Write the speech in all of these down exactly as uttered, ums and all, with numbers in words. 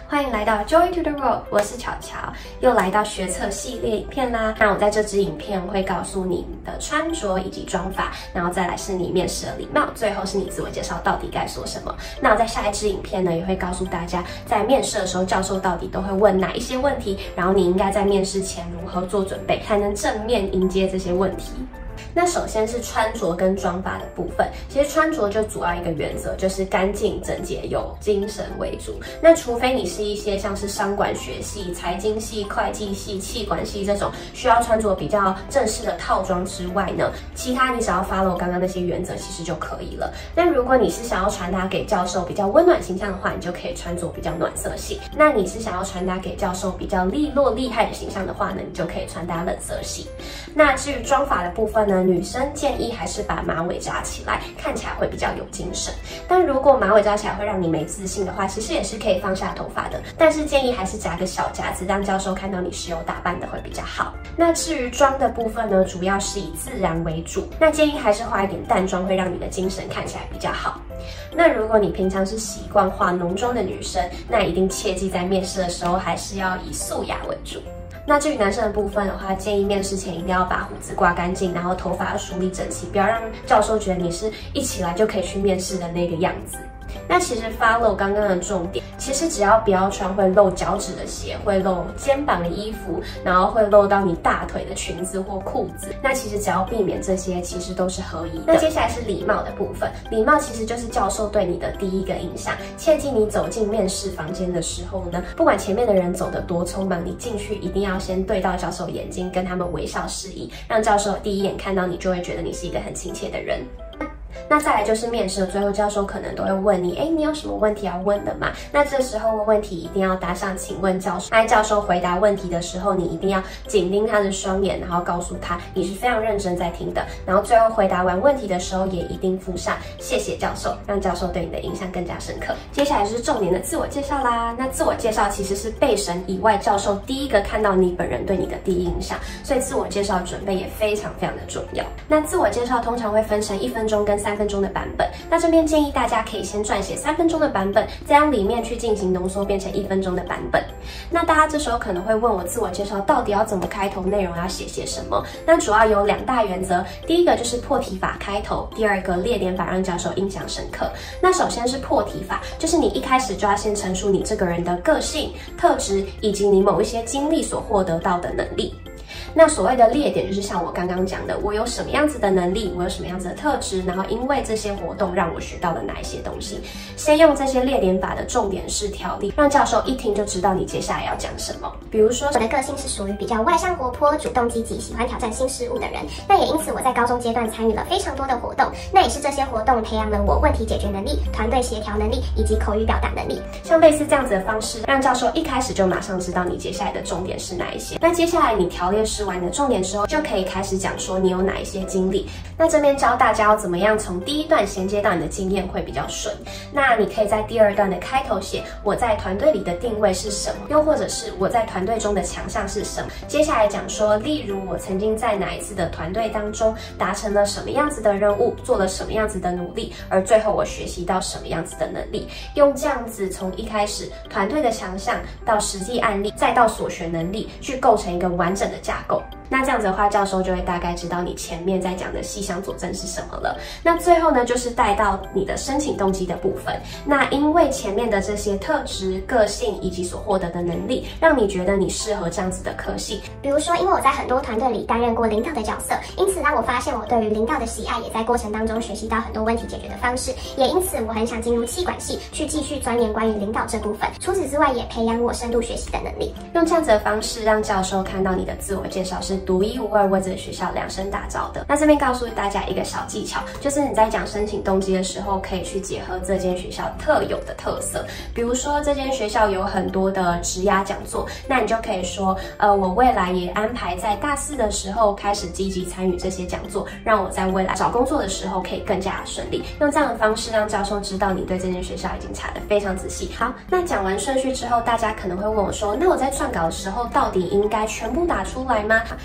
欢迎来到 Joy to the World， 我是巧巧，又来到学测系列影片啦。那我在这支影片会告诉你的穿着以及妆法，然后再来是你面试的礼貌，最后是你自我介绍到底该说什么。那我在下一支影片呢，也会告诉大家在面试的时候，教授到底都会问哪一些问题，然后你应该在面试前如何做准备，才能正面迎接这些问题。那首先是穿着跟妆法的部分，其实穿着就主要一个原则，就是干净整洁有精神为主。那除非你是一些像是商管学系、财经系、会计系、企管系这种需要穿着比较正式的套装之外呢，其他你只要 follow 刚刚那些原则其实就可以了。那如果你是想要传达给教授比较温暖形象的话，你就可以穿着比较暖色系。那你是想要传达给教授比较利落厉害的形象的话呢，你就可以穿搭冷色系。那至于妆法的部分呢，女生建议还是把马尾扎起来，看起来会比较有精神。但如果马尾扎起来会让你没自信的话，其实也是可以放下头发的。但是建议还是夹个小夹子，让教授看到你是有打扮的会比较好。那至于妆的部分呢，主要是以自然为主。那建议还是化一点淡妆，会让你的精神看起来比较好。那如果你平常是习惯化浓妆的女生，那一定切记在面试的时候还是要以素雅为主。那至于男生的部分的话，建议面试前一定要把胡子刮干净，然后头发要梳理整齐，不要让教授觉得你是一起来就可以去面试的那个样子。那其实 follow 刚刚的重点，其实只要不要穿会露脚趾的鞋、会露肩膀的衣服，然后会露到你大腿的裙子或裤子，那其实只要避免这些，其实都是合宜的。那接下来是礼貌的部分，礼貌其实就是教授对你的第一个印象。切记你走进面试房间的时候呢，不管前面的人走得多匆忙，你进去一定要先对到教授眼睛，跟他们微笑示意，让教授第一眼看到你就会觉得你是一个很亲切的人。那再来就是面试，最后教授可能都会问你，哎，你有什么问题要问的吗？那这时候问问题一定要搭上请问教授。那教授回答问题的时候，你一定要紧盯他的双眼，然后告诉他你是非常认真在听的。然后最后回答完问题的时候，也一定附上谢谢教授，让教授对你的印象更加深刻。接下来就是重点的自我介绍啦。那自我介绍其实是备审以外教授第一个看到你本人对你的第一印象，所以自我介绍准备也非常非常的重要。那自我介绍通常会分成一分钟跟三分钟的版本，那这边建议大家可以先撰写三分钟的版本，再让里面去进行浓缩变成一分钟的版本。那大家这时候可能会问我，自我介绍到底要怎么开头，内容要写些什么？那主要有两大原则，第一个就是破题法开头，第二个列点法让教授印象深刻。那首先是破题法，就是你一开始就要先陈述你这个人的个性、特质以及你某一些经历所获得到的能力。那所谓的列点就是像我刚刚讲的，我有什么样子的能力，我有什么样子的特质，然后因为这些活动让我学到了哪一些东西。先用这些列点法的重点式条例，让教授一听就知道你接下来要讲什么。比如说， 我的个性是属于比较外向活泼、主动积极、喜欢挑战新事物的人。那也因此我在高中阶段参与了非常多的活动，那也是这些活动培养了我问题解决能力、团队协调能力以及口语表达能力。 像类似这样子的方式，让教授一开始就马上知道你接下来的重点是哪一些。那接下来你条列式完你的重点之后，就可以开始讲说你有哪一些经历。那这边教大家要怎么样从第一段衔接到你的经验会比较顺。那你可以在第二段的开头写我在团队里的定位是什么，又或者是我在团队中的强项是什么。接下来讲说，例如我曾经在哪一次的团队当中达成了什么样子的任务，做了什么样子的努力，而最后我学习到什么样子的能力。用这样子从一开始团队的强项到实际案例，再到所学能力，去构成一个完整的架构。那这样子的话，教授就会大概知道你前面在讲的细项佐证是什么了。那最后呢，就是带到你的申请动机的部分。那因为前面的这些特质、个性以及所获得的能力，让你觉得你适合这样子的科系。 比如说，因为我在很多团队里担任过领导的角色，因此让我发现我对于领导的喜爱，也在过程当中学习到很多问题解决的方式。也因此，我很想进入企管系，去继续钻研关于领导这部分。除此之外，也培养我深度学习的能力。 用这样子的方式，让教授看到你的自我介绍是独一无二为这个学校量身打造的。那这边告诉大家一个小技巧，就是你在讲申请动机的时候，可以去结合这间学校特有的特色。比如说，这间学校有很多的职涯讲座，那你就可以说，呃，我未来也安排在大四的时候开始积极参与这些讲座，让我在未来找工作的时候可以更加顺利。用这样的方式让教授知道你对这间学校已经查得非常仔细。好，那讲完顺序之后，大家可能会问我说，那我在撰稿的时候到底应该全部打出来吗？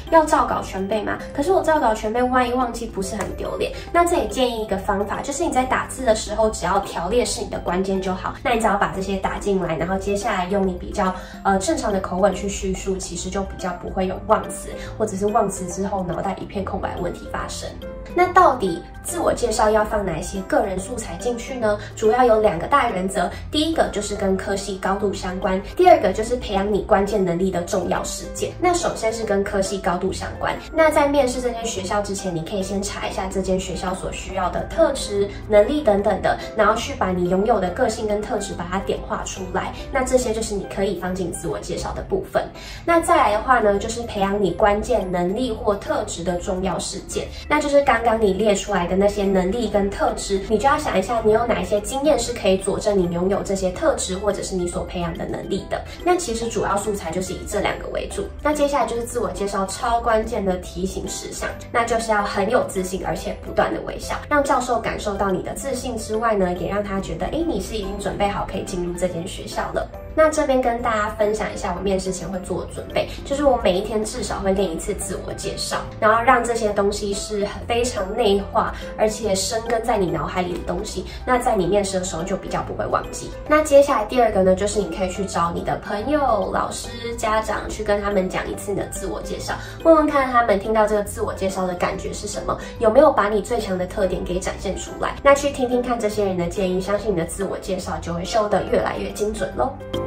要照稿全背吗？可是我照稿全背，万一忘记不是很丢脸？那这里建议一个方法，就是你在打字的时候，只要条列是你的关键就好。那你只要把这些打进来，然后接下来用你比较呃正常的口吻去叙述，其实就比较不会有忘词，或者是忘词之后脑袋一片空白的问题发生。那到底自我介绍要放哪些个人素材进去呢？主要有两个大原则，第一个就是跟科系高度相关，第二个就是培养你关键能力的重要事件。那首先是跟科系高度相关，那在面试这间学校之前，你可以先查一下这间学校所需要的特质、能力等等的，然后去把你拥有的个性跟特质把它点化出来。那这些就是你可以放进自我介绍的部分。那再来的话呢，就是培养你关键能力或特质的重要事件，那就是刚刚你列出来的那些能力跟特质，你就要想一下，你有哪一些经验是可以佐证你拥有这些特质，或者是你所培养的能力的。那其实主要素材就是以这两个为主。那接下来就是自我介绍超关键的提醒事项，那就是要很有自信，而且不断的微笑，让教授感受到你的自信之外呢，也让他觉得，哎，你是已经准备好可以进入这间学校了。那这边跟大家分享一下我面试前会做的准备，就是我每一天至少会练一次自我介绍，然后让这些东西是非常内化，而且深根在你脑海里的东西，那在你面试的时候就比较不会忘记。那接下来第二个呢，就是你可以去找你的朋友、老师、家长，去跟他们讲一次你的自我介绍，问问看他们听到这个自我介绍的感觉是什么，有没有把你最强的特点给展现出来。那去听听看这些人的建议，相信你的自我介绍就会修得越来越精准咯。